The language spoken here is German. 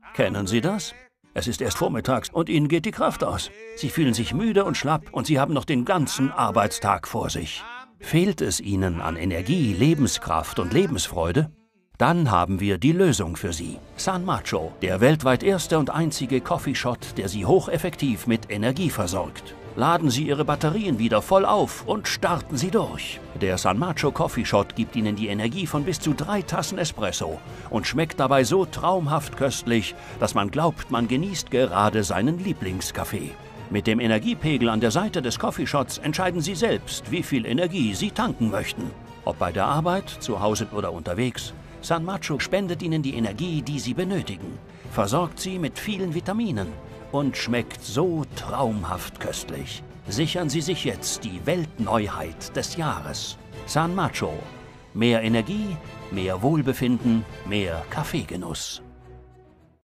Kennen Sie das? Es ist erst vormittags und Ihnen geht die Kraft aus. Sie fühlen sich müde und schlapp und Sie haben noch den ganzen Arbeitstag vor sich. Fehlt es Ihnen an Energie, Lebenskraft und Lebensfreude? Dann haben wir die Lösung für Sie. San Macho, der weltweit erste und einzige Coffeeshot, der Sie hocheffektiv mit Energie versorgt. Laden Sie Ihre Batterien wieder voll auf und starten Sie durch. Der San Macho Coffeeshot gibt Ihnen die Energie von bis zu 3 Tassen Espresso und schmeckt dabei so traumhaft köstlich, dass man glaubt, man genießt gerade seinen Lieblingskaffee. Mit dem Energiepegel an der Seite des Coffeeshots entscheiden Sie selbst, wie viel Energie Sie tanken möchten. Ob bei der Arbeit, zu Hause oder unterwegs, San Macho spendet Ihnen die Energie, die Sie benötigen, versorgt Sie mit vielen Vitaminen und schmeckt so traumhaft köstlich. Sichern Sie sich jetzt die Weltneuheit des Jahres. San Macho. Mehr Energie, mehr Wohlbefinden, mehr Kaffeegenuss.